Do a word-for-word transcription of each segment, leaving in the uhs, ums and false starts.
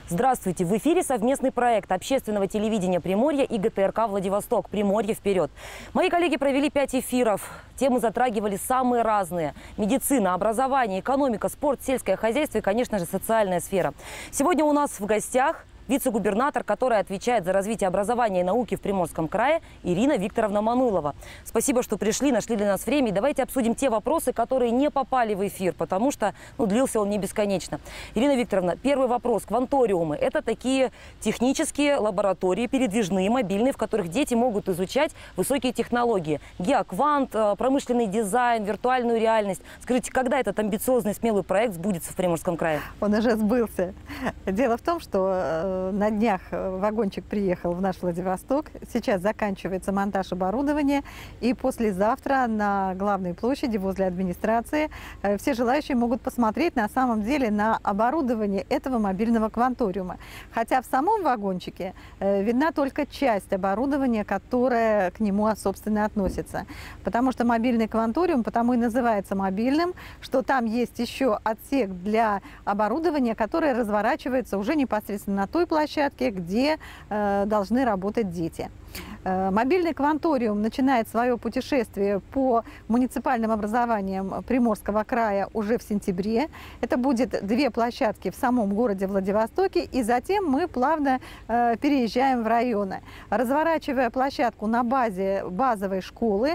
Здравствуйте! В эфире совместный проект общественного телевидения Приморья и ГТРК «Владивосток». Приморье вперед! Мои коллеги провели пять эфиров. Темы затрагивали самые разные. Медицина, образование, экономика, спорт, сельское хозяйство и, конечно же, социальная сфера. Сегодня у нас в гостях вице-губернатор, которая отвечает за развитие образования и науки в Приморском крае, Ирина Викторовна Манулова. Спасибо, что пришли, нашли для нас время. И давайте обсудим те вопросы, которые не попали в эфир, потому что ну, длился он не бесконечно. Ирина Викторовна, первый вопрос. Кванториумы – это такие технические лаборатории, передвижные, мобильные, в которых дети могут изучать высокие технологии. Геоквант, промышленный дизайн, виртуальную реальность. Скажите, когда этот амбициозный, смелый проект сбудется в Приморском крае? Он уже сбылся. Дело в том, что на днях вагончик приехал в наш Владивосток. Сейчас заканчивается монтаж оборудования. И послезавтра на главной площади возле администрации все желающие могут посмотреть на самом деле на оборудование этого мобильного кванториума. Хотя в самом вагончике видна только часть оборудования, которая к нему, собственно, относится. Потому что мобильный кванториум потому и называется мобильным, что там есть еще отсек для оборудования, которое разворачивается уже непосредственно на той площадке, где э, должны работать дети. Э, мобильный кванториум начинает свое путешествие по муниципальным образованиям Приморского края уже в сентябре. Это будет две площадки в самом городе Владивостоке, и затем мы плавно э, переезжаем в районы. Разворачивая площадку на базе базовой школы,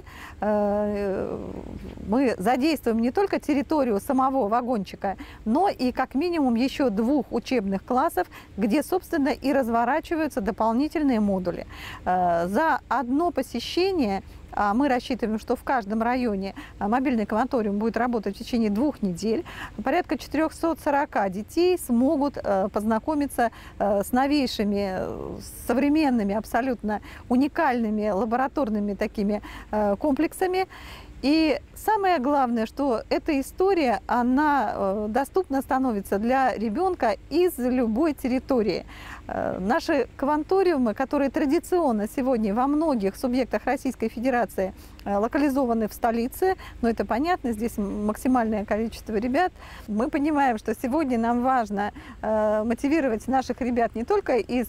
э, мы задействуем не только территорию самого вагончика, но и как минимум еще двух учебных классов, где, собственно, и разворачиваются дополнительные модули. За одно посещение, мы рассчитываем, что в каждом районе мобильный кванториум будет работать в течение двух недель, порядка четырёхсот сорока детей смогут познакомиться с новейшими, современными, абсолютно уникальными лабораторными такими комплексами. И самое главное, что эта история, она доступна становится для ребенка из любой территории. Наши кванториумы, которые традиционно сегодня во многих субъектах Российской Федерации локализованы в столице, но это понятно, здесь максимальное количество ребят. Мы понимаем, что сегодня нам важно мотивировать наших ребят не только из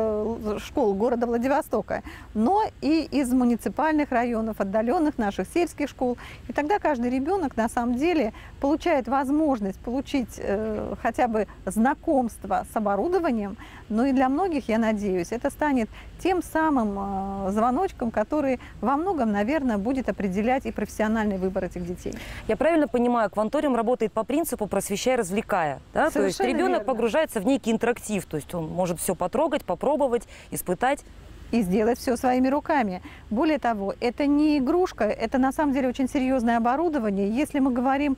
школ города Владивостока, но и из муниципальных районов, отдаленных наших сельских школ. И тогда каждый ребенок на самом деле получает возможность получить э, хотя бы знакомство с оборудованием. Но и для многих, я надеюсь, это станет тем самым э, звоночком, который во многом, наверное, будет определять и профессиональный выбор этих детей. Я правильно понимаю, кванториум работает по принципу «просвещай, развлекая». Да? То есть ребенок верно. Погружается в некий интерактив, то есть он может все потрогать, попробовать, испытать. И сделать все своими руками. Более того, это не игрушка, это на самом деле очень серьезное оборудование. Если мы говорим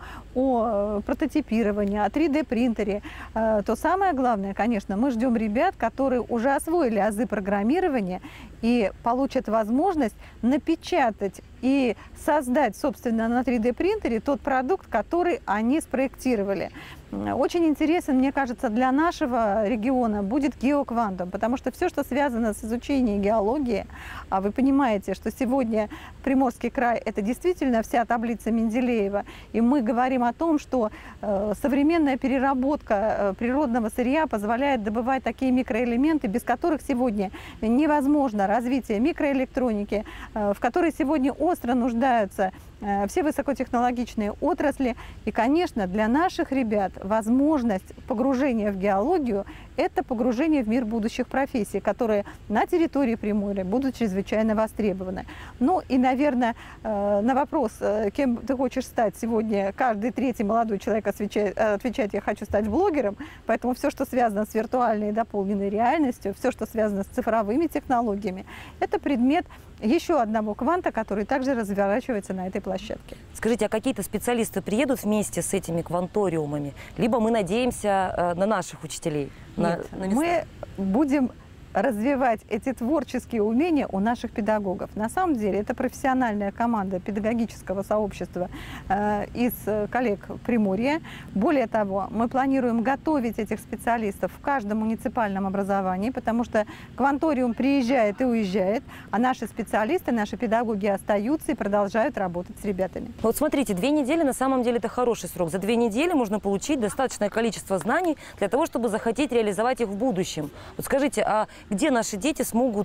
о прототипировании, о три дэ принтере, то самое главное, конечно, мы ждем ребят, которые уже освоили азы программирования и получат возможность напечатать и создать, собственно, на три дэ принтере тот продукт, который они спроектировали. Очень интересен, мне кажется, для нашего региона будет геоквантом, потому что все, что связано с изучением геологии, а вы понимаете, что сегодня Приморский край – это действительно вся таблица Менделеева, и мы говорим о том, что э, современная переработка э, природного сырья позволяет добывать такие микроэлементы, без которых сегодня невозможно развитие микроэлектроники, э, в которой сегодня остро нуждаются все высокотехнологичные отрасли. И, конечно, для наших ребят возможность погружения в геологию – это погружение в мир будущих профессий, которые на территории Приморья будут чрезвычайно востребованы. Ну и, наверное, на вопрос, кем ты хочешь стать сегодня, каждый третий молодой человек отвечает, отвечает «я хочу стать блогером», поэтому все, что связано с виртуальной и дополненной реальностью, все, что связано с цифровыми технологиями, это предмет еще одного кванта, который также разворачивается на этой площадке. Скажите, а какие-то специалисты приедут вместе с этими кванториумами? Либо мы надеемся на наших учителей? Нет, на мы будем развивать эти творческие умения у наших педагогов. На самом деле это профессиональная команда педагогического сообщества э, из коллег Приморья. Более того, мы планируем готовить этих специалистов в каждом муниципальном образовании, потому что кванториум приезжает и уезжает, а наши специалисты, наши педагоги остаются и продолжают работать с ребятами. Вот смотрите, две недели на самом деле это хороший срок. За две недели можно получить достаточное количество знаний для того, чтобы захотеть реализовать их в будущем. Вот скажите, а где наши дети смогут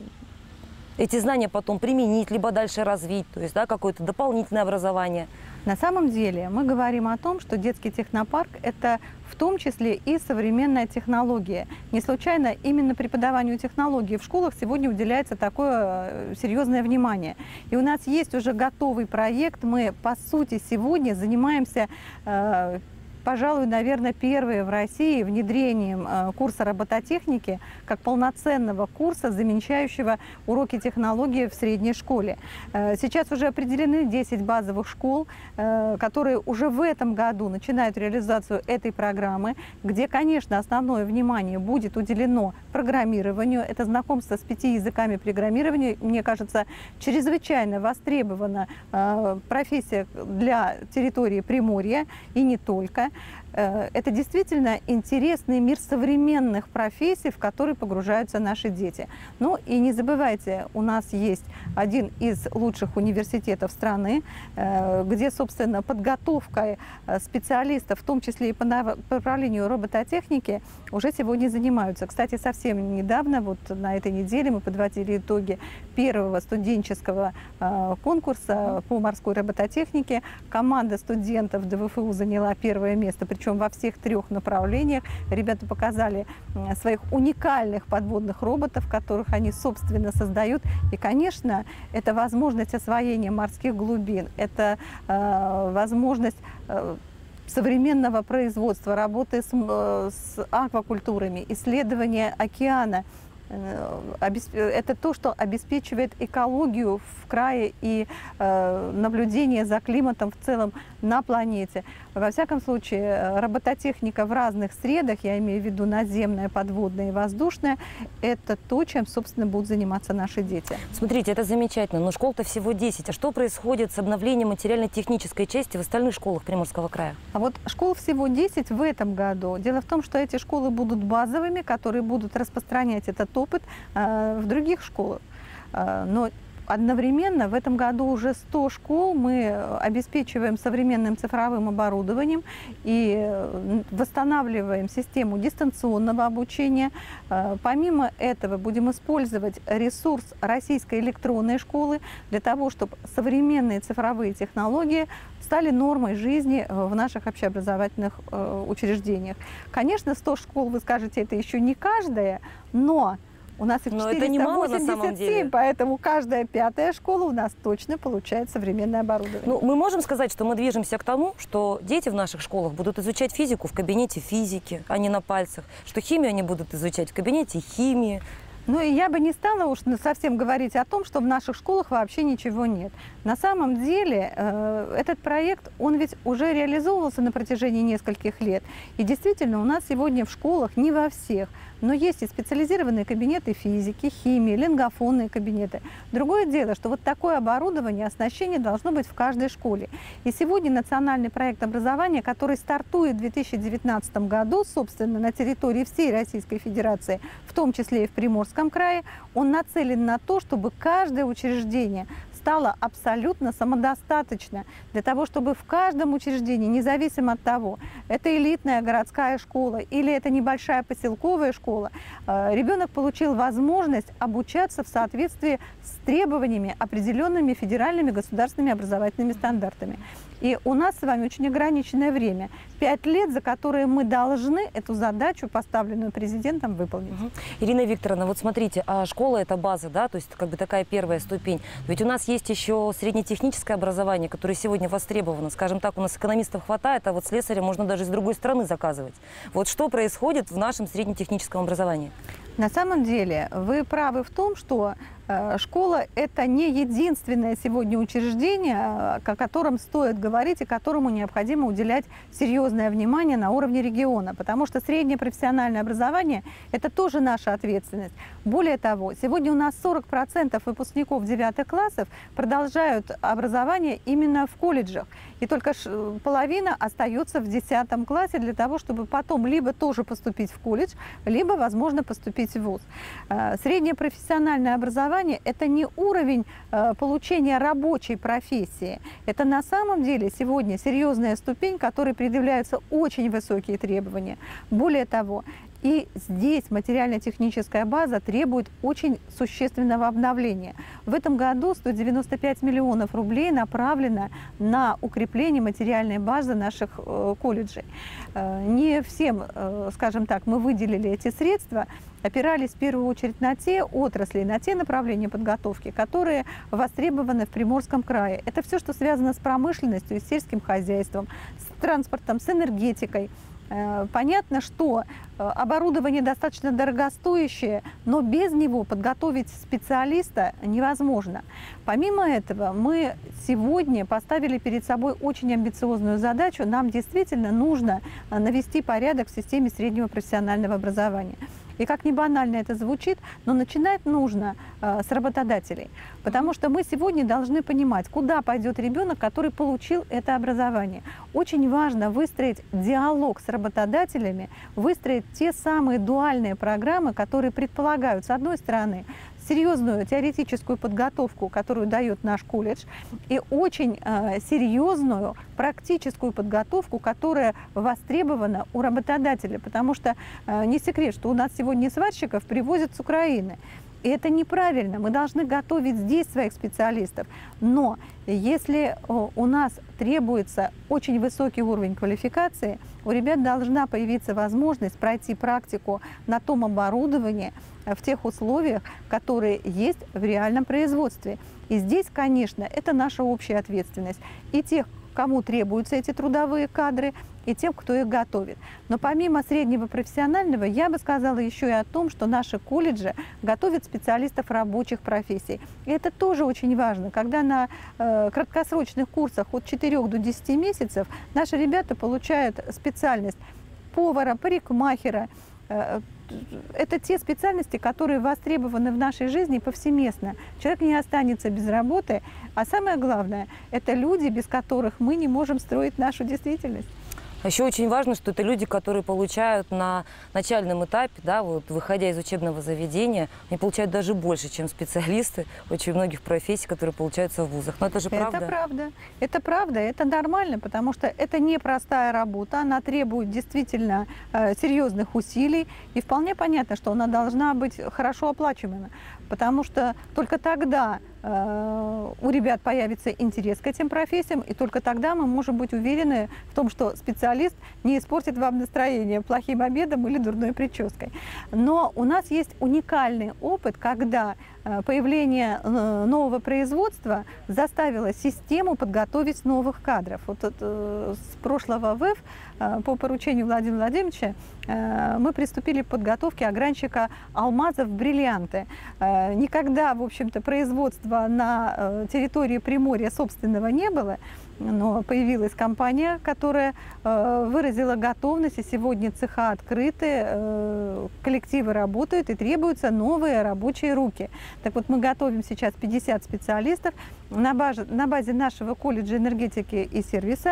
эти знания потом применить, либо дальше развить, то есть да, какое-то дополнительное образование? На самом деле мы говорим о том, что детский технопарк – это в том числе и современная технология. Не случайно именно преподаванию технологий в школах сегодня уделяется такое серьезное внимание. И у нас есть уже готовый проект. Мы, по сути, сегодня занимаемся э, пожалуй, наверное, первые в России внедрением курса робототехники как полноценного курса, замещающего уроки технологии в средней школе. Сейчас уже определены десять базовых школ, которые уже в этом году начинают реализацию этой программы, где, конечно, основное внимание будет уделено программированию. Это знакомство с пяти языками программирования, мне кажется, чрезвычайно востребована профессия для территории Приморья и не только. Это действительно интересный мир современных профессий, в который погружаются наши дети. Ну и не забывайте, у нас есть один из лучших университетов страны, где, собственно, подготовкой специалистов, в том числе и по направлению робототехники, уже сегодня занимаются. Кстати, совсем недавно, вот на этой неделе, мы подводили итоги первого студенческого конкурса по морской робототехнике. Команда студентов ДВФУ заняла первое место, причем во всех трех направлениях. Ребята показали своих уникальных подводных роботов, которых они, собственно, создают. И, конечно, это возможность освоения морских глубин, это э, возможность э, современного производства, работы с, э, с аквакультурами, исследования океана. Это то, что обеспечивает экологию в крае и э, наблюдение за климатом в целом на планете. Во всяком случае, робототехника в разных средах, я имею в виду наземная, подводная и воздушная, это то, чем, собственно, будут заниматься наши дети. Смотрите, это замечательно, но школ-то всего десять. А что происходит с обновлением материально-технической части в остальных школах Приморского края? А вот школ всего десять в этом году. Дело в том, что эти школы будут базовыми, которые будут распространять этот опыт э, в других школах. Э, но одновременно в этом году уже сто школ мы обеспечиваем современным цифровым оборудованием и восстанавливаем систему дистанционного обучения. Помимо этого будем использовать ресурс российской электронной школы для того, чтобы современные цифровые технологии стали нормой жизни в наших общеобразовательных учреждениях. Конечно, сто школ, вы скажете, это еще не каждая, но у нас их четыреста восемьдесят семь, поэтому каждая пятая школа у нас точно получает современное оборудование. Ну, мы можем сказать, что мы движемся к тому, что дети в наших школах будут изучать физику в кабинете физики, а не на пальцах, что химию они будут изучать в кабинете химии. Ну и я бы не стала уж совсем говорить о том, что в наших школах вообще ничего нет. На самом деле э, этот проект, он ведь уже реализовывался на протяжении нескольких лет. И действительно, у нас сегодня в школах, не во всех, но есть и специализированные кабинеты физики, химии, лингофонные кабинеты. Другое дело, что вот такое оборудование, оснащение должно быть в каждой школе. И сегодня национальный проект образования, который стартует в две тысячи девятнадцатом году, собственно, на территории всей Российской Федерации, в том числе и в Приморском крае, он нацелен на то, чтобы каждое учреждение стало абсолютно самодостаточно для того, чтобы в каждом учреждении, независимо от того, это элитная городская школа или это небольшая поселковая школа, ребенок получил возможность обучаться в соответствии с требованиями, определенными федеральными государственными образовательными стандартами. И у нас с вами очень ограниченное время. Пять лет, за которые мы должны эту задачу, поставленную президентом, выполнить. Угу. Ирина Викторовна, вот смотрите, а школа – это база, да, то есть как бы такая первая ступень. Ведь у нас есть еще среднетехническое образование, которое сегодня востребовано. Скажем так, у нас экономистов хватает, а вот слесаря можно даже с другой стороны заказывать. Вот что происходит в нашем среднетехническом образовании? На самом деле вы правы в том, что Школа – это не единственное сегодня учреждение, о котором стоит говорить и которому необходимо уделять серьезное внимание на уровне региона, потому что среднее профессиональное образование – это тоже наша ответственность. Более того, сегодня у нас сорок процентов выпускников девятых классов продолжают образование именно в колледжах, и только половина остается в десятом классе для того, чтобы потом либо тоже поступить в колледж, либо, возможно, поступить в вуз. Среднее профессиональное образование – это не уровень э, получения рабочей профессии. Это на самом деле сегодня серьезная ступень, к которой предъявляются очень высокие требования. Более того, и здесь материально-техническая база требует очень существенного обновления. В этом году сто девяносто пять миллионов рублей направлено на укрепление материальной базы наших э, колледжей. Э, не всем, э, скажем так, мы выделили эти средства, опирались в первую очередь на те отрасли, на те направления подготовки, которые востребованы в Приморском крае. Это все, что связано с промышленностью и сельским хозяйством, с транспортом, с энергетикой. Понятно, что оборудование достаточно дорогостоящее, но без него подготовить специалиста невозможно. Помимо этого, мы сегодня поставили перед собой очень амбициозную задачу. Нам действительно нужно навести порядок в системе среднего профессионального образования. И как ни банально это звучит, но начинать нужно э, с работодателей. Потому что мы сегодня должны понимать, куда пойдет ребенок, который получил это образование. Очень важно выстроить диалог с работодателями, выстроить те самые дуальные программы, которые предполагают, с одной стороны, серьезную теоретическую подготовку, которую дает наш колледж, и очень э, серьезную практическую подготовку, которая востребована у работодателя. Потому что э, не секрет, что у нас сегодня сварщиков привозят с Украины. И это неправильно. Мы должны готовить здесь своих специалистов. Но если у нас требуется очень высокий уровень квалификации, у ребят должна появиться возможность пройти практику на том оборудовании, в тех условиях, которые есть в реальном производстве. И здесь, конечно, это наша общая ответственность. И тех, кому требуются эти трудовые кадры, и тем, кто их готовит. Но помимо среднего профессионального, я бы сказала еще и о том, что наши колледжи готовят специалистов рабочих профессий. И это тоже очень важно. Когда на э, краткосрочных курсах от четырёх до десяти месяцев наши ребята получают специальность повара, парикмахера. Э, это те специальности, которые востребованы в нашей жизни повсеместно. Человек не останется без работы. А самое главное, это люди, без которых мы не можем строить нашу действительность. А еще очень важно, что это люди, которые получают на начальном этапе, да, вот, выходя из учебного заведения, они получают даже больше, чем специалисты очень многих профессий, которые получаются в вузах. Но это же правда. Это правда. Это правда, это нормально, потому что это непростая работа, она требует действительно э, серьезных усилий, и вполне понятно, что она должна быть хорошо оплачивана, потому что только тогда э, у ребят появится интерес к этим профессиям, и только тогда мы можем быть уверены в том, что специалист не испортит вам настроение плохим обедом или дурной прической. Но у нас есть уникальный опыт, когда э, появление э, нового производства заставило систему подготовить новых кадров. Вот э, с прошлого ВЭФ э, по поручению Владимира Владимировича э, мы приступили к подготовке огранщика алмазов в бриллианты. Э, никогда, в общем-то, производства на э, территории Приморья собственного не было, но появилась компания, которая э, выразила готовность, и сегодня цеха открыты, э, коллективы работают, и требуются новые рабочие руки. Так вот, мы готовим сейчас пятьдесят специалистов на базе, на базе нашего колледжа энергетики и сервиса.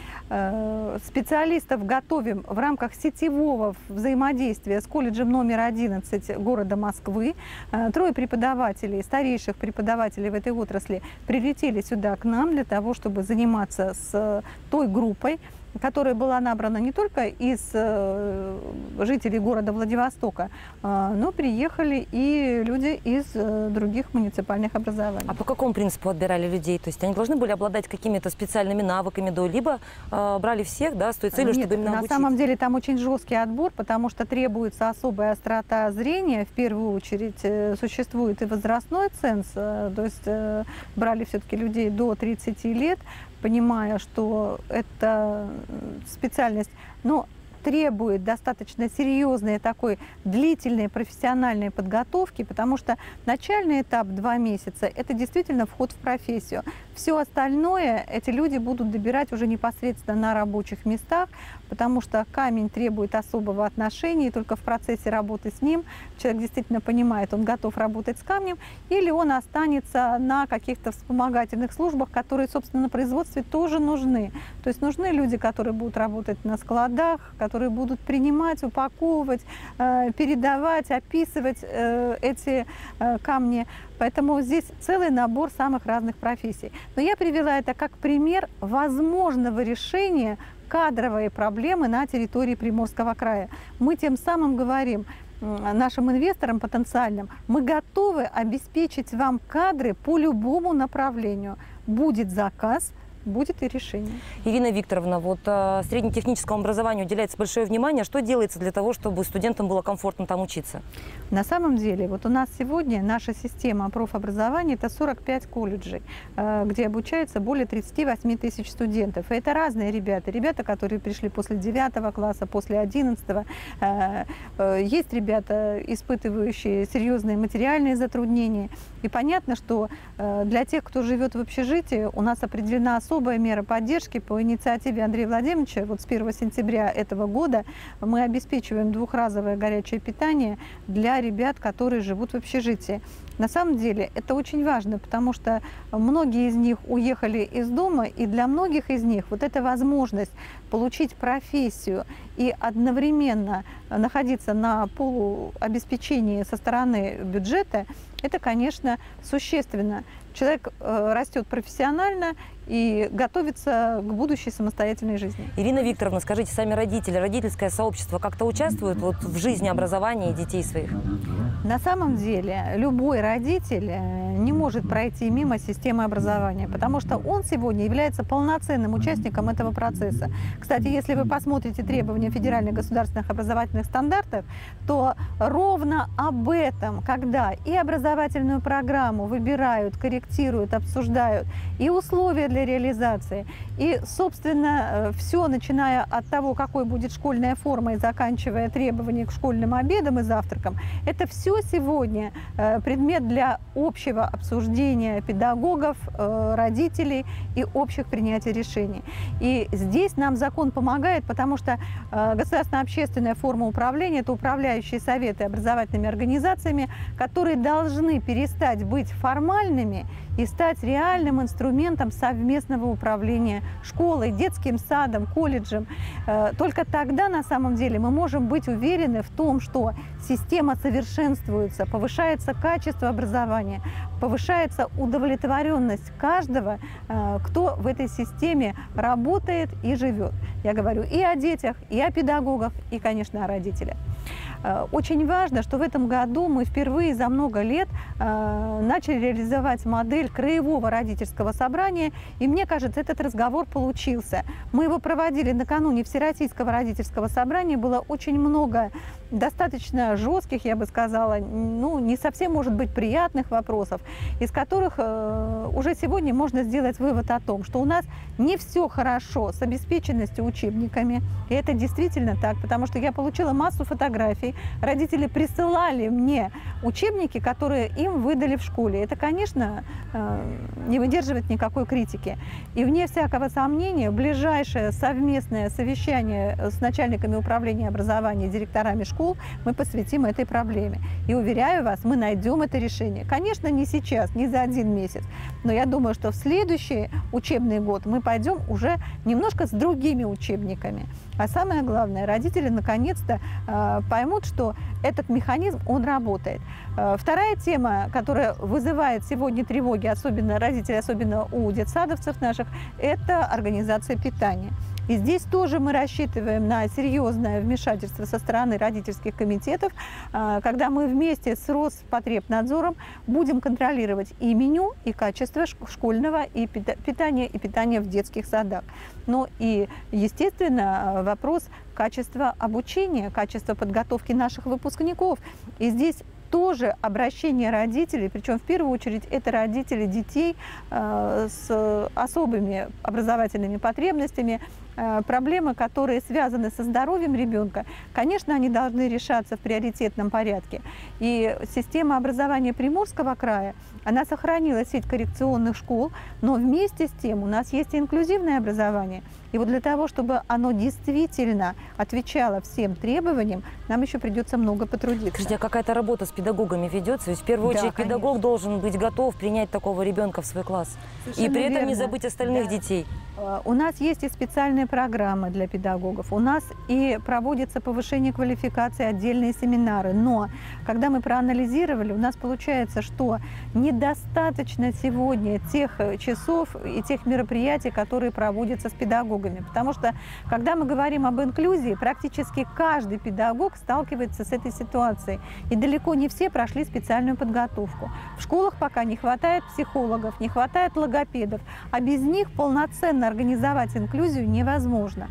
Специалистов готовим в рамках сетевого взаимодействия с колледжем номер одиннадцать города Москвы. Трое преподавателей, старейших преподавателей в этой отрасли прилетели сюда к нам для того, чтобы заниматься с той группой, которая была набрана не только из э, жителей города Владивостока, э, но приехали и люди из э, других муниципальных образований. А по какому принципу отбирали людей? То есть они должны были обладать какими-то специальными навыками, да, либо э, брали всех, да, с той целью, Нет, чтобы именно на обучить? самом деле там очень жесткий отбор, потому что требуется особая острота зрения. В первую очередь э, существует и возрастной ценз, э, то есть э, брали все-таки людей до тридцати лет, понимая, что это специальность. Но требует достаточно серьезной такой длительной профессиональной подготовки, потому что начальный этап два месяца – это действительно вход в профессию. Все остальное эти люди будут добирать уже непосредственно на рабочих местах, потому что камень требует особого отношения, и только в процессе работы с ним человек действительно понимает, он готов работать с камнем, или он останется на каких-то вспомогательных службах, которые, собственно, на производстве тоже нужны. То есть нужны люди, которые будут работать на складах, которые будут принимать, упаковывать, передавать, описывать эти камни. Поэтому здесь целый набор самых разных профессий. Но я привела это как пример возможного решения кадровой проблемы на территории Приморского края. Мы тем самым говорим нашим инвесторам потенциальным, мы готовы обеспечить вам кадры по любому направлению. Будет заказ, будет и решение. Ирина Викторовна, вот э, среднетехническому образованию уделяется большое внимание. Что делается для того, чтобы студентам было комфортно там учиться? На самом деле, вот у нас сегодня наша система профобразования – это сорок пять колледжей, э, где обучается более тридцати восьми тысяч студентов. И это разные ребята. Ребята, которые пришли после девятого класса, после одиннадцатого. Э, э, есть ребята, испытывающие серьезные материальные затруднения. И понятно, что э, для тех, кто живет в общежитии, у нас определена особая Особая мера поддержки по инициативе Андрея Владимировича. Вот с первого сентября этого года мы обеспечиваем двухразовое горячее питание для ребят, которые живут в общежитии. На самом деле это очень важно, потому что многие из них уехали из дома, и для многих из них вот эта возможность получить профессию и одновременно находиться на полуобеспечении со стороны бюджета, это, конечно, существенно. Человек э, растет профессионально и готовится к будущей самостоятельной жизни. Ирина Викторовна, скажите, сами родители, родительское сообщество как-то участвуют вот в жизни образования детей своих? На самом деле любой родитель не может пройти мимо системы образования, потому что он сегодня является полноценным участником этого процесса. Кстати, если вы посмотрите требования федеральных государственных образовательных стандартов, то ровно об этом, когда и образовательную программу выбирают, корректируют, обсуждают, и условия для реализации, и, собственно, все, начиная от того, какой будет школьная форма и заканчивая требования к школьным обедам и завтракам, это все сегодня предмет для общего обсуждения педагогов, родителей и общих принятий решений. И здесь нам закон помогает, потому что государственная общественная форма управления – это управляющие советы образовательными организациями, которые должны перестать быть формальными и стать реальным инструментом совместного управления школой, детским садом, колледжем. Только тогда на самом деле мы можем быть уверены в том, что система совершенствуется, повышается качество образования, повышается удовлетворенность каждого, кто в этой системе работает и живет. Я говорю и о детях, и о педагогах, и, конечно, о родителях. Очень важно, что в этом году мы впервые за много лет начали реализовать модель краевого родительского собрания, и мне кажется, этот разговор получился. Мы его проводили накануне Всероссийского родительского собрания, было очень много достаточно жестких, я бы сказала, ну, не совсем, может быть, приятных вопросов, из которых э, уже сегодня можно сделать вывод о том, что у нас не все хорошо с обеспеченностью учебниками. И это действительно так, потому что я получила массу фотографий, родители присылали мне учебники, которые им выдали в школе. Это, конечно, э, не выдерживает никакой критики. И вне всякого сомнения, ближайшее совместное совещание с начальниками управления образования и директорами школ мы посвятим этой проблеме. И уверяю вас, мы найдем это решение. Конечно, не сейчас, не за один месяц, но я думаю, что в следующий учебный год мы пойдем уже немножко с другими учебниками. А самое главное, родители наконец-то э, поймут, что этот механизм, он работает. Э, вторая тема, которая вызывает сегодня тревоги, особенно родителей, особенно у детсадовцев наших, это организация питания. И здесь тоже мы рассчитываем на серьезное вмешательство со стороны родительских комитетов, когда мы вместе с Роспотребнадзором будем контролировать и меню, и качество школьного и питания, и питания в детских садах. Ну и, естественно, вопрос качества обучения, качества подготовки наших выпускников. И здесь тоже обращение родителей, причем в первую очередь это родители детей э, с особыми образовательными потребностями, проблемы, которые связаны со здоровьем ребенка, конечно, они должны решаться в приоритетном порядке. И система образования Приморского края, она сохранила сеть коррекционных школ, но вместе с тем у нас есть и инклюзивное образование. И вот для того, чтобы оно действительно отвечало всем требованиям, нам еще придется много потрудиться. Скажите, а какая-то работа с педагогами ведется? Ведь в первую очередь да, педагог должен быть готов принять такого ребенка в свой класс. Совершенно и при этом верно. Не забыть остальных да. детей. У нас есть и специальные программы для педагогов, у нас и проводится повышение квалификации, отдельные семинары. Но когда мы проанализировали, у нас получается, что недостаточно сегодня тех часов и тех мероприятий, которые проводятся с педагогами. Потому что, когда мы говорим об инклюзии, практически каждый педагог сталкивается с этой ситуацией. И далеко не все прошли специальную подготовку. В школах пока не хватает психологов, не хватает логопедов, а без них полноценно организовать инклюзию невозможно.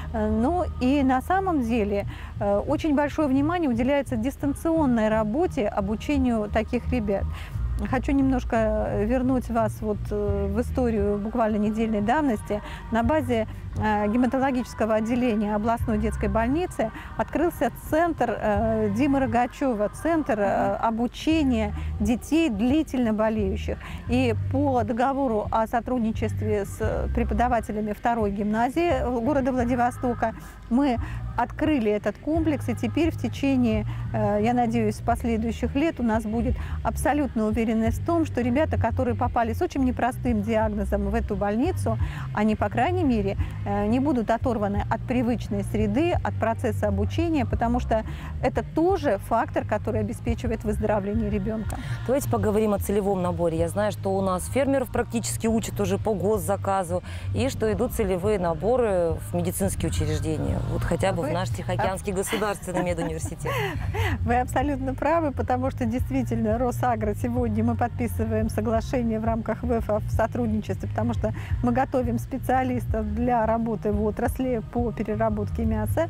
Ну и на самом деле очень большое внимание уделяется дистанционной работе, обучению таких ребят. Хочу немножко вернуть вас вот в историю буквально недельной давности. На базе гематологического отделения областной детской больницы открылся центр Димы Рогачева, центр обучения детей длительно болеющих. И по договору о сотрудничестве с преподавателями второй гимназии города Владивостока мы открыли этот комплекс, и теперь в течение, я надеюсь, последующих лет у нас будет абсолютная уверенность в том, что ребята, которые попали с очень непростым диагнозом в эту больницу, они, по крайней мере, не будут оторваны от привычной среды, от процесса обучения, потому что это тоже фактор, который обеспечивает выздоровление ребенка. Давайте поговорим о целевом наборе. Я знаю, что у нас фермеров практически учат уже по госзаказу, и что идут целевые наборы в медицинские учреждения, вот хотя бы в наш Тихоокеанский государственный медуниверситет. Вы абсолютно правы, потому что действительно Росагро сегодня мы подписываем соглашение в рамках ВЭФа в сотрудничестве, потому что мы готовим специалистов для работы в отрасли по переработке мяса.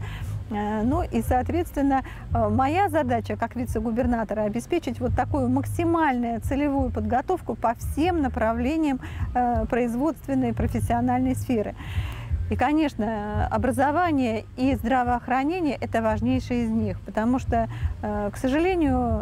Ну и, соответственно, моя задача как вице-губернатора обеспечить вот такую максимальную целевую подготовку по всем направлениям производственной и профессиональной сферы. И, конечно, образование и здравоохранение – это важнейшие из них, потому что, к сожалению,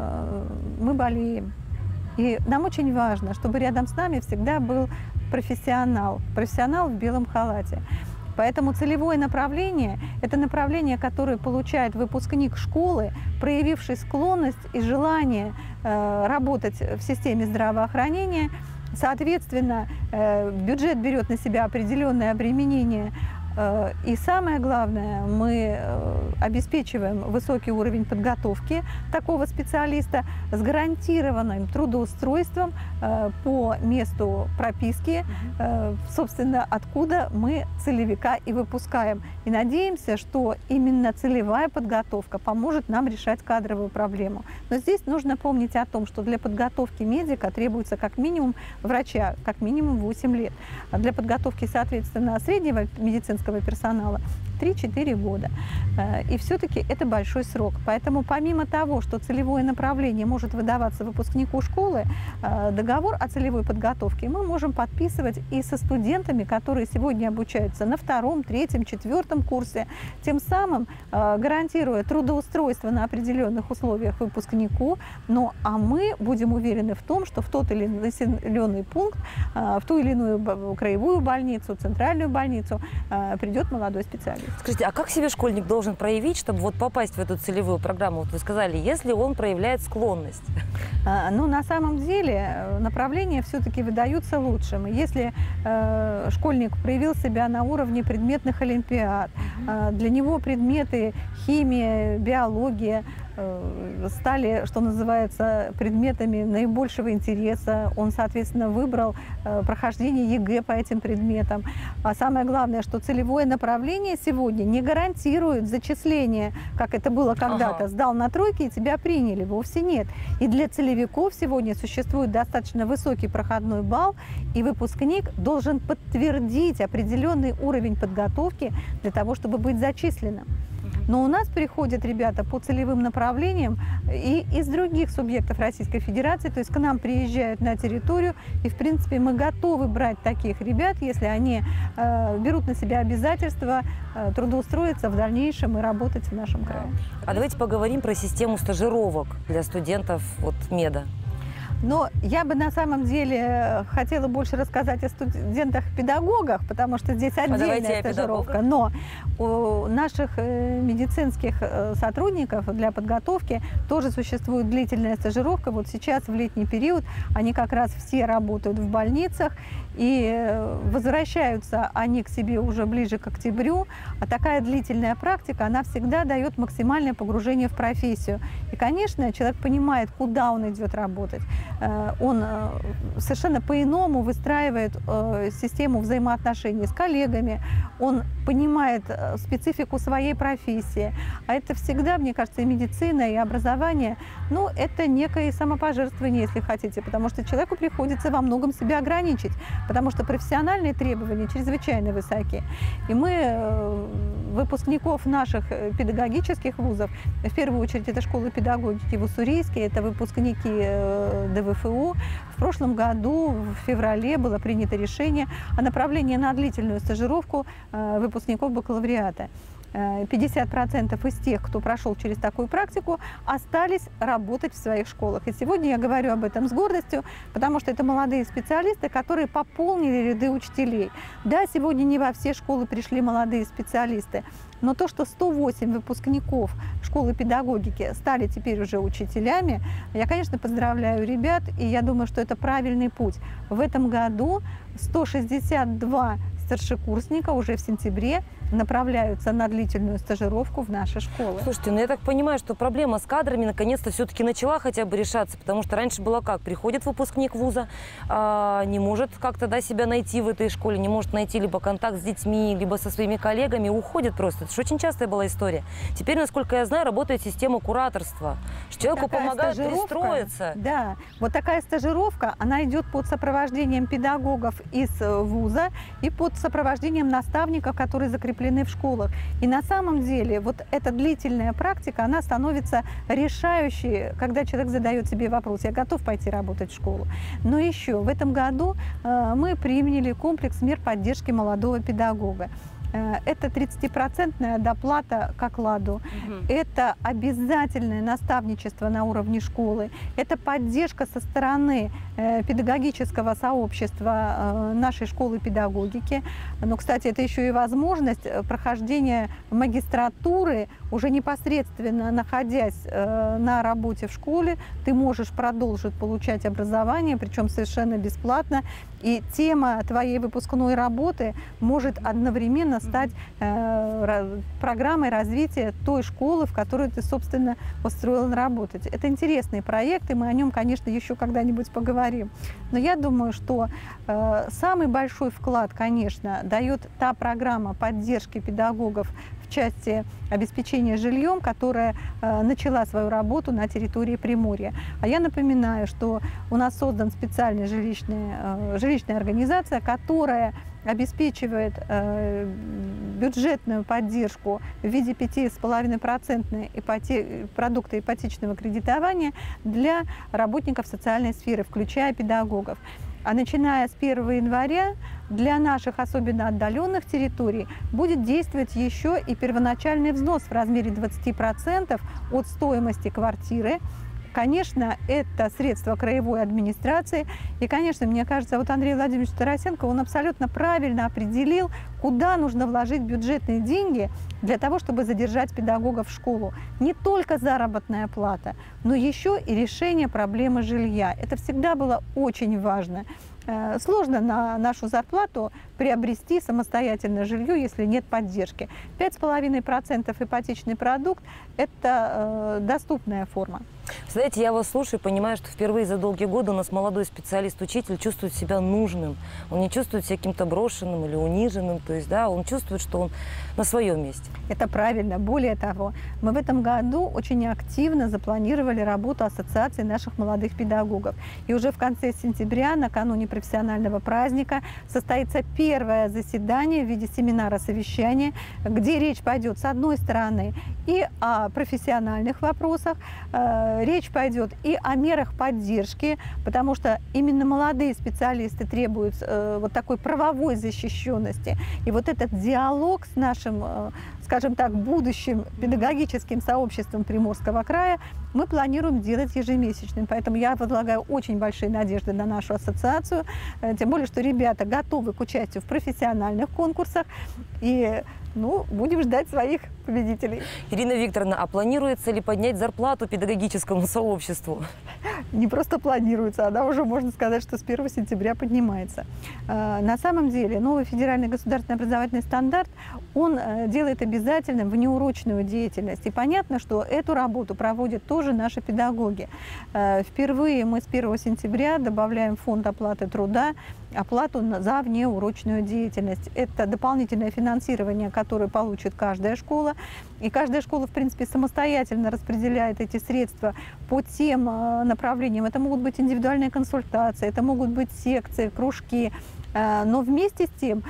мы болеем. И нам очень важно, чтобы рядом с нами всегда был профессионал, профессионал в белом халате. Поэтому целевое направление – это направление, которое получает выпускник школы, проявивший склонность и желание э, работать в системе здравоохранения. Соответственно, э, бюджет берет на себя определенное обременение. Э, и самое главное, мы э, обеспечиваем высокий уровень подготовки такого специалиста с гарантированным трудоустройством э, по месту прописки, э, собственно, откуда мы целевика и выпускаем. И надеемся, что именно целевая подготовка поможет нам решать кадровую проблему. Но здесь нужно помнить о том, что для подготовки медика требуется как минимум врача, как минимум восемь лет. А для подготовки, соответственно, среднего медицинского персонала три-четыре года. И все-таки это большой срок. Поэтому помимо того, что целевое направление может выдаваться выпускнику школы, договор о целевой подготовке мы можем подписывать и со студентами, которые сегодня обучаются на втором, третьем, четвертом курсе, тем самым гарантируя трудоустройство на определенных условиях выпускнику. Ну а мы будем уверены в том, что в тот или иной пункт, в ту или иную краевую больницу, центральную больницу придет молодой специалист. Скажите, а как себя школьник должен проявить, чтобы вот попасть в эту целевую программу? Вот вы сказали, если он проявляет склонность. А, ну, на самом деле направления все-таки выдаются лучшим. Если э, школьник проявил себя на уровне предметных олимпиад, э, для него предметы химия, биология э, стали, что называется, предметами наибольшего интереса. Он, соответственно, выбрал э, прохождение ЕГЭ по этим предметам. А самое главное, что целевое направление сегодня не гарантирует зачисление, как это было когда-то. Ага. Сдал на тройки и тебя приняли. Вовсе нет. И для целевиков сегодня существует достаточно высокий проходной балл, и выпускник должен подтвердить определенный уровень подготовки для того, чтобы быть зачисленным. Но у нас приходят ребята по целевым направлениям и из других субъектов Российской Федерации, то есть к нам приезжают на территорию, и, в принципе, мы готовы брать таких ребят, если они э, берут на себя обязательства э, трудоустроиться в дальнейшем и работать в нашем крае. А давайте поговорим про систему стажировок для студентов вот, меда. Но я бы на самом деле хотела больше рассказать о студентах-педагогах, потому что здесь отдельная стажировка. Но у наших медицинских сотрудников для подготовки тоже существует длительная стажировка. Вот сейчас в летний период они как раз все работают в больницах, и возвращаются они к себе уже ближе к октябрю. А такая длительная практика, она всегда дает максимальное погружение в профессию. И, конечно, человек понимает, куда он идет работать. Он совершенно по-иному выстраивает систему взаимоотношений с коллегами, он понимает специфику своей профессии. А это всегда, мне кажется, и медицина, и образование, ну, это некое самопожертвование, если хотите, потому что человеку приходится во многом себя ограничить, потому что профессиональные требования чрезвычайно высоки. И мы выпускников наших педагогических вузов, в первую очередь это школа педагогики в Уссурийске, это выпускники ДВФУ. В прошлом году, в феврале, было принято решение о направлении на длительную стажировку выпускников бакалавриата. пятьдесят процентов из тех, кто прошел через такую практику, остались работать в своих школах. И сегодня я говорю об этом с гордостью, потому что это молодые специалисты, которые пополнили ряды учителей. Да, сегодня не во все школы пришли молодые специалисты, но то, что сто восемь выпускников школы педагогики стали теперь уже учителями, я, конечно, поздравляю ребят, и я думаю, что это правильный путь. В этом году сто шестьдесят два старшекурсника уже в сентябре направляются на длительную стажировку в наши школы. Слушайте, ну я так понимаю, что проблема с кадрами наконец-то все-таки начала хотя бы решаться, потому что раньше было как? Приходит выпускник вуза, а, не может как-то да, себя найти в этой школе, не может найти либо контакт с детьми, либо со своими коллегами, уходит просто. Это же очень частая была история. Теперь, насколько я знаю, работает система кураторства, что человеку такая помогают перестроиться. Да, вот такая стажировка, она идет под сопровождением педагогов из вуза и под сопровождением наставников, которые закреплены в школах. И на самом деле вот эта длительная практика, она становится решающей, когда человек задает себе вопрос: я готов пойти работать в школу. Но еще в этом году э, мы приняли комплекс мер поддержки молодого педагога. Это тридцатипроцентная доплата к окладу, угу. Это обязательное наставничество на уровне школы, это поддержка со стороны педагогического сообщества нашей школы педагогики. Но, кстати, это еще и возможность прохождения магистратуры, уже непосредственно находясь на работе в школе, ты можешь продолжить получать образование, причем совершенно бесплатно. И тема твоей выпускной работы может одновременно стать э, программой развития той школы, в которую ты, собственно, устроил работать. Это интересный проект, и мы о нем, конечно, еще когда-нибудь поговорим. Но я думаю, что э, самый большой вклад, конечно, дает та программа поддержки педагогов в части обеспечения жильем, которая э, начала свою работу на территории Приморья. А я напоминаю, что у нас создан специальная жилищная, э, жилищная организация, которая обеспечивает э, бюджетную поддержку в виде пяти с половиной процентов ипоте... продукта ипотечного кредитования для работников социальной сферы, включая педагогов. А начиная с первого января для наших особенно отдаленных территорий будет действовать еще и первоначальный взнос в размере двадцати процентов от стоимости квартиры. Конечно, это средства краевой администрации. И, конечно, мне кажется, вот Андрей Владимирович Тарасенко, он абсолютно правильно определил, куда нужно вложить бюджетные деньги для того, чтобы задержать педагогов в школу. Не только заработная плата, но еще и решение проблемы жилья. Это всегда было очень важно. Сложно на нашу зарплату приобрести самостоятельно жилье, если нет поддержки. пять с половиной процентов ипотечный продукт – это э, доступная форма. Знаете, я вас слушаю и понимаю, что впервые за долгие годы у нас молодой специалист-учитель чувствует себя нужным. Он не чувствует себя каким-то брошенным или униженным. То есть, да, он чувствует, что он на своем месте. Это правильно. Более того, мы в этом году очень активно запланировали работу Ассоциации наших молодых педагогов. И уже в конце сентября, накануне профессионального праздника состоится первое заседание в виде семинара-совещания, где речь пойдет, с одной стороны, и о профессиональных вопросах, э, речь пойдет и о мерах поддержки, потому что именно молодые специалисты требуют э, вот такой правовой защищенности. И вот этот диалог с нашим, э, скажем так, будущим педагогическим сообществом Приморского края мы планируем делать ежемесячным. Поэтому я возлагаю очень большие надежды на нашу ассоциацию, э, тем более, что ребята готовы к участию в профессиональных конкурсах. И ну, будем ждать своих победителей. Ирина Викторовна, а планируется ли поднять зарплату педагогическому сообществу? Не просто планируется, она уже, можно сказать, что с первого сентября поднимается. На самом деле, новый федеральный государственный образовательный стандарт, он делает обязательным внеурочную деятельность. И понятно, что эту работу проводят тоже наши педагоги. Впервые мы с первого сентября добавляем в фонд оплаты труда оплату за внеурочную деятельность. Это дополнительное финансирование, которое получит каждая школа. И каждая школа, в принципе, самостоятельно распределяет эти средства по тем направлениям. Это могут быть индивидуальные консультации, это могут быть секции, кружки. Но вместе с тем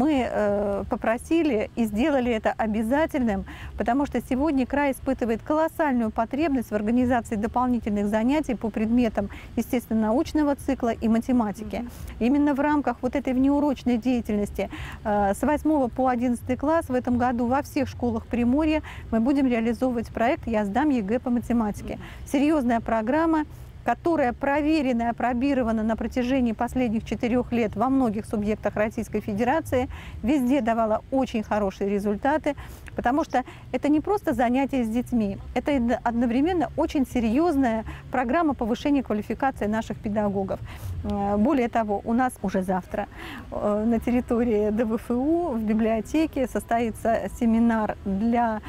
мы попросили и сделали это обязательным, потому что сегодня край испытывает колоссальную потребность в организации дополнительных занятий по предметам естественно-научного цикла и математики. Mm-hmm. Именно в рамках вот этой внеурочной деятельности с восьмого по одиннадцатый класс в этом году во всех школах Приморья мы будем реализовывать проект «Я сдам ЕГЭ по математике». Mm-hmm. Серьезная программа, которая проверена и опробирована на протяжении последних четырех лет во многих субъектах Российской Федерации, везде давала очень хорошие результаты, потому что это не просто занятие с детьми, это одновременно очень серьезная программа повышения квалификации наших педагогов. Более того, у нас уже завтра на территории ДВФУ в библиотеке состоится семинар для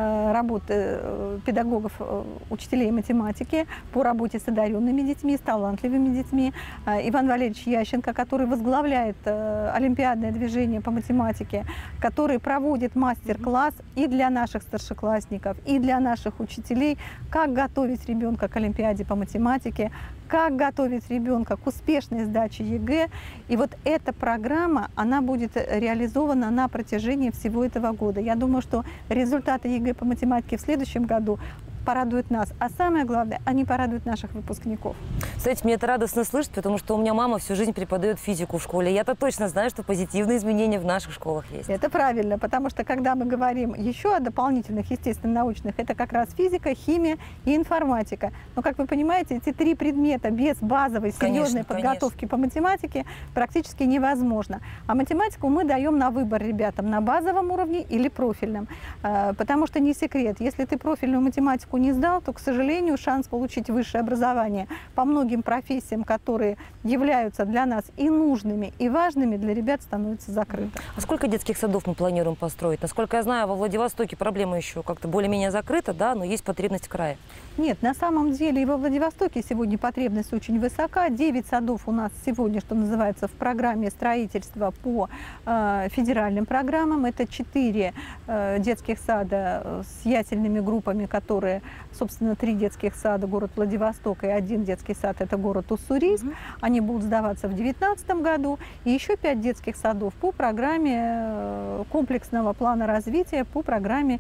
работы педагогов, учителей математики по работе с одаренными детьми, с талантливыми детьми. Иван Валерьевич Ященко, который возглавляет олимпиадное движение по математике, который проводит мастер-класс и для наших старшеклассников, и для наших учителей, как готовить ребенка к олимпиаде по математике, как готовить ребенка к успешной сдаче ЕГЭ. И вот эта программа, она будет реализована на протяжении всего этого года. Я думаю, что результаты ЕГЭ по математике в следующем году порадуют нас, а самое главное, они порадуют наших выпускников. Кстати, мне это радостно слышать, потому что у меня мама всю жизнь преподает физику в школе. Я-то точно знаю, что позитивные изменения в наших школах есть. Это правильно, потому что когда мы говорим еще о дополнительных естественно-научных, это как раз физика, химия и информатика. Но, как вы понимаете, эти три предмета без базовой, серьезной конечно, подготовки конечно. по математике практически невозможно. А математику мы даем на выбор ребятам на базовом уровне или профильном. Потому что не секрет, если ты профильную математику не сдал, то, к сожалению, шанс получить высшее образование по многим профессиям, которые являются для нас и нужными, и важными, для ребят становится закрыто. А сколько детских садов мы планируем построить? Насколько я знаю, во Владивостоке проблема еще как-то более-менее закрыта, да, но есть потребность в крае. Нет, на самом деле и во Владивостоке сегодня потребность очень высока. девять садов у нас сегодня, что называется, в программе строительства по э, федеральным программам. Это четыре э, детских сада с ясельными группами, которые, собственно, три детских сада, город Владивосток, и один детский сад, это город Уссурийск. Mm-hmm. Они будут сдаваться в две тысячи девятнадцатом году. И еще пять детских садов по программе э, комплексного плана развития, по программе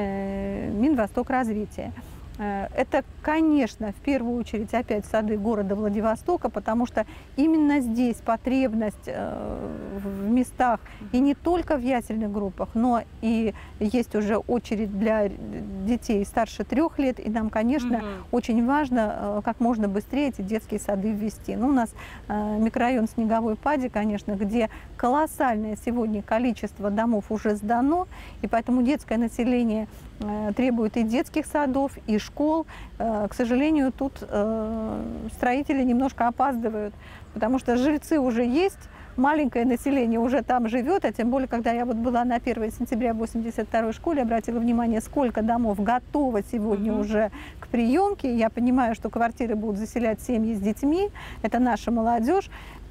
э, Минвосток развития. Это, конечно, в первую очередь опять сады города Владивостока, потому что именно здесь потребность в местах и не только в ясельных группах, но и есть уже очередь для детей старше трех лет, и нам, конечно, угу. очень важно как можно быстрее эти детские сады ввести. Ну, у нас микрорайон Снеговой Пади, конечно, где колоссальное сегодня количество домов уже сдано, и поэтому детское население требует и детских садов, и школ. К сожалению, тут строители немножко опаздывают, потому что жильцы уже есть, маленькое население уже там живет, а тем более, когда я вот была на первое сентября в восемьдесят второй школе, обратила внимание, сколько домов готово сегодня mm-hmm. уже к приемке. Я понимаю, что квартиры будут заселять семьи с детьми, это наша молодежь.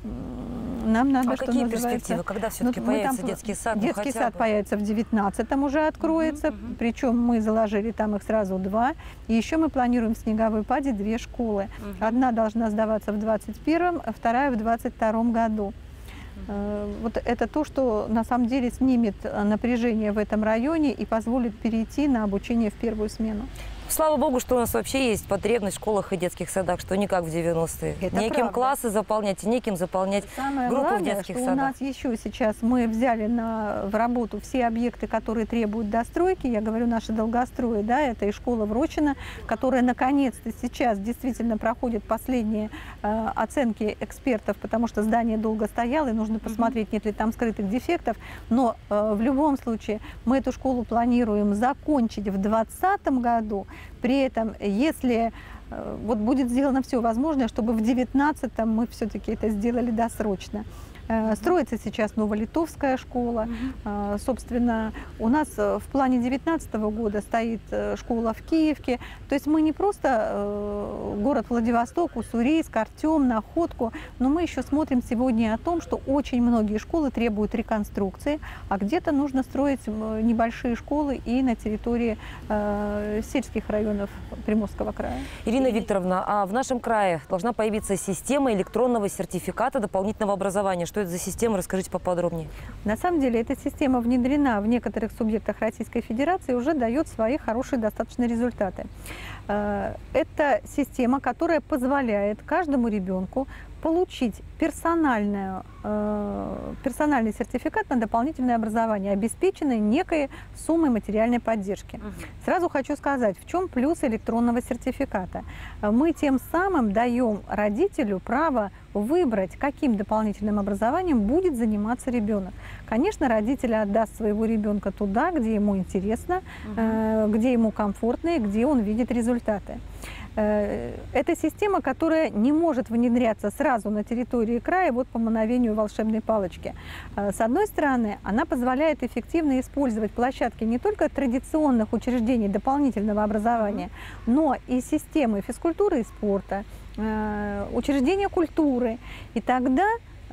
нам надо, а что какие называется... перспективы? Когда все-таки ну, появится там, детский сад? Детский ну, сад бы. появится в девятнадцатом уже откроется, uh-huh, uh-huh. Причем мы заложили там их сразу два. И еще мы планируем в Снеговой Паде две школы. Uh-huh. Одна должна сдаваться в двадцать первом, а вторая в двадцать втором году. Uh-huh. Вот это то, что на самом деле снимет напряжение в этом районе и позволит перейти на обучение в первую смену. Слава богу, что у нас вообще есть потребность в школах и детских садах, что не как в девяностые. Это неким правда. Классы заполнять, неким заполнять Самое группы главное, в детских что садах. У нас еще сейчас мы взяли на, в работу все объекты, которые требуют достройки. Я говорю, наши долгострои, да, это и школа Врочина, которая наконец-то сейчас действительно проходит последние э, оценки экспертов, потому что здание долго стояло, и нужно посмотреть, mm-hmm. нет ли там скрытых дефектов. Но э, в любом случае мы эту школу планируем закончить в двадцатом году. При этом, если э, вот будет сделано все возможное, чтобы в девятнадцатом мы все-таки это сделали досрочно. Э, строится сейчас Новолитовская школа. Mm-hmm. э, собственно, у нас в плане девятнадцатого года стоит школа в Киевке. То есть мы не просто э, город Владивосток, Уссурийск, Артем, Находку, но мы еще смотрим сегодня о том, что очень многие школы требуют реконструкции, а где-то нужно строить небольшие школы и на территории э, сельских районов Приморского края. Ирина Викторовна, а в нашем крае должна появиться система электронного сертификата дополнительного образования. Что это за система? Расскажите поподробнее. На самом деле эта система внедрена в некоторых субъектах Российской Федерации и уже дает свои хорошие достаточно результаты. Это система, которая позволяет каждому ребенку получить персональную, э, персональный сертификат на дополнительное образование, обеспеченный некой суммой материальной поддержки. Угу. Сразу хочу сказать, в чем плюс электронного сертификата. Мы тем самым даем родителю право выбрать, каким дополнительным образованием будет заниматься ребенок. Конечно, родитель отдаст своего ребенка туда, где ему интересно, угу. э, где ему комфортно и где он видит результаты. Это система, которая не может внедряться сразу на территории края вот по мановению волшебной палочки. С одной стороны, она позволяет эффективно использовать площадки не только традиционных учреждений дополнительного образования, но и системы физкультуры и спорта, учреждения культуры. И тогда,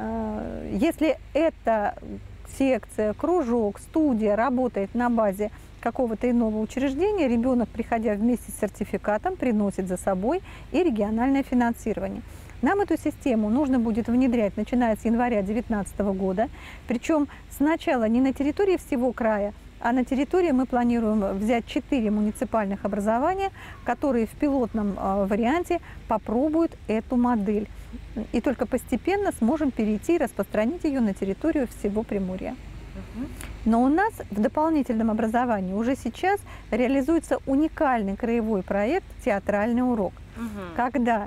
если эта секция, кружок, студия работает на базе какого-то иного учреждения, ребенок, приходя вместе с сертификатом, приносит за собой и региональное финансирование. Нам эту систему нужно будет внедрять, начиная с января две тысячи девятнадцатого года, причем сначала не на территории всего края, а на территории мы планируем взять четыре муниципальных образования, которые в пилотном варианте попробуют эту модель. И только постепенно сможем перейти и распространить ее на территорию всего Приморья. Но у нас в дополнительном образовании уже сейчас реализуется уникальный краевой проект «Театральный урок», угу. когда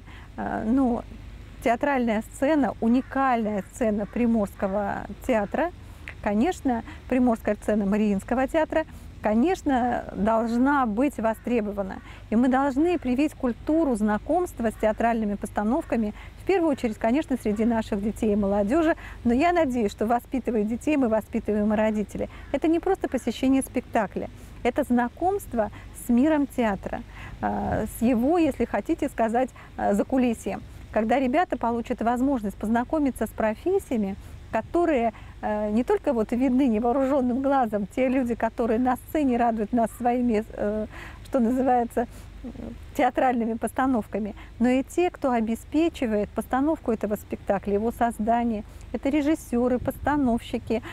ну, театральная сцена, уникальная сцена Приморского театра, конечно, приморская сцена Мариинского театра, конечно, должна быть востребована. И мы должны привить культуру знакомства с театральными постановками, в первую очередь, конечно, среди наших детей и молодежи, но я надеюсь, что воспитывая детей, мы воспитываем и родителей. Это не просто посещение спектакля, это знакомство с миром театра, с его, если хотите сказать, закулисьем. Когда ребята получат возможность познакомиться с профессиями, которые э, не только вот видны невооруженным глазом, те люди, которые на сцене радуют нас своими, э, что называется, театральными постановками, но и те, кто обеспечивает постановку этого спектакля, его создание. Это режиссеры, постановщики,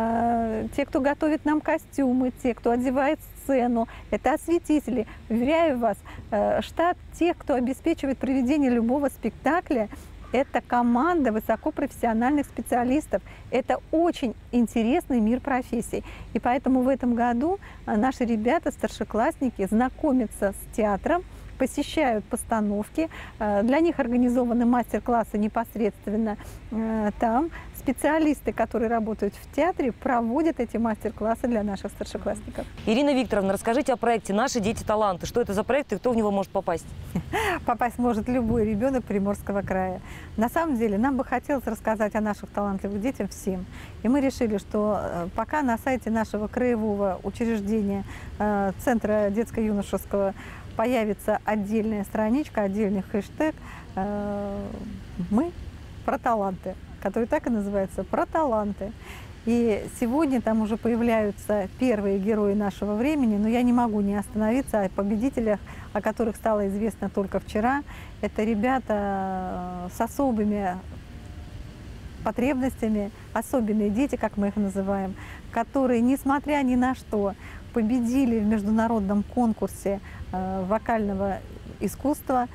э, те, кто готовит нам костюмы, те, кто одевает сцену, это осветители. Уверяю вас, э, штат тех, кто обеспечивает проведение любого спектакля, это команда высокопрофессиональных специалистов. Это очень интересный мир профессий. И поэтому в этом году наши ребята, старшеклассники, знакомятся с театром, посещают постановки. Для них организованы мастер-классы непосредственно там. Специалисты, которые работают в театре, проводят эти мастер-классы для наших старшеклассников. Ирина Викторовна, расскажите о проекте «Наши дети-таланты». Что это за проект и кто в него может попасть? Попасть может любой ребенок Приморского края. На самом деле, нам бы хотелось рассказать о наших талантливых детях всем. И мы решили, что пока на сайте нашего краевого учреждения, Центра детско-юношеского, появится отдельная страничка, отдельный хэштег, мы про таланты. который так и называется «Про таланты». И сегодня там уже появляются первые герои нашего времени, но я не могу не остановиться о победителях, о которых стало известно только вчера. Это ребята с особыми потребностями, особенные дети, как мы их называем, которые, несмотря ни на что, победили в международном конкурсе э, вокального искусства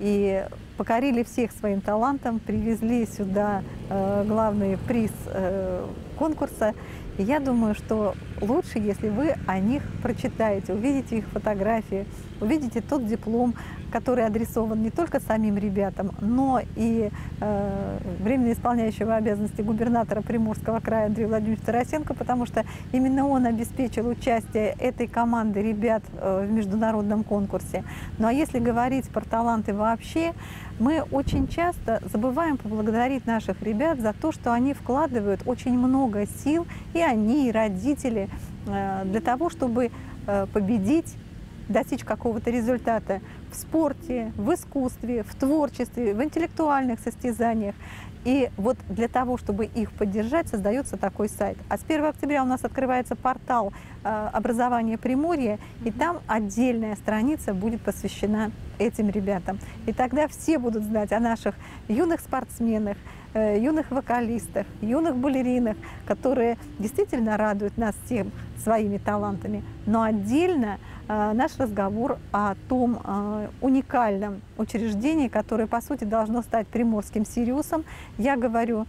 и покорили всех своим талантом, привезли сюда э, главный приз э, конкурса. И я думаю, что лучше, если вы о них прочитаете, увидите их фотографии, увидите тот диплом, который адресован не только самим ребятам, но и э, временно исполняющего обязанности губернатора Приморского края Андрея Владимировича Тарасенко, потому что именно он обеспечил участие этой команды ребят э, в международном конкурсе. Ну а если говорить про таланты вообще, мы очень часто забываем поблагодарить наших ребят за то, что они вкладывают очень много сил, и они, и родители, э, для того, чтобы э, победить, достичь какого-то результата в спорте, в искусстве, в творчестве, в интеллектуальных состязаниях. И вот для того, чтобы их поддержать, создается такой сайт. А с первого октября у нас открывается портал э, образования Приморья, и там отдельная страница будет посвящена этим ребятам. И тогда все будут знать о наших юных спортсменах, э, юных вокалистах, юных балеринах, которые действительно радуют нас всем своими талантами. Но отдельно э, наш разговор о том э, уникальном учреждении, которое, по сути, должно стать приморским Сириусом. Я говорю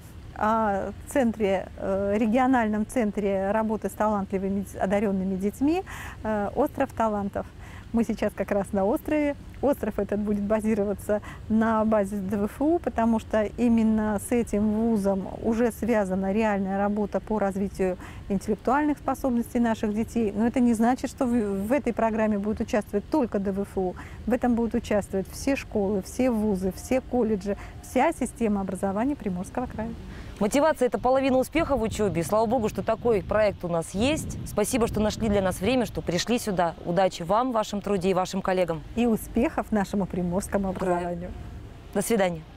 о центре, э, региональном центре работы с талантливыми, одаренными детьми э, «Остров талантов». Мы сейчас как раз на острове. Остров этот будет базироваться на базе ДВФУ, потому что именно с этим вузом уже связана реальная работа по развитию интеллектуальных способностей наших детей. Но это не значит, что в, в этой программе будет участвовать только ДВФУ. В этом будут участвовать все школы, все вузы, все колледжи, вся система образования Приморского края. Мотивация – это половина успеха в учебе. Слава богу, что такой проект у нас есть. Спасибо, что нашли для нас время, что пришли сюда. Удачи вам в вашем труде и вашим коллегам. И успехов нашему приморскому образованию. До свидания.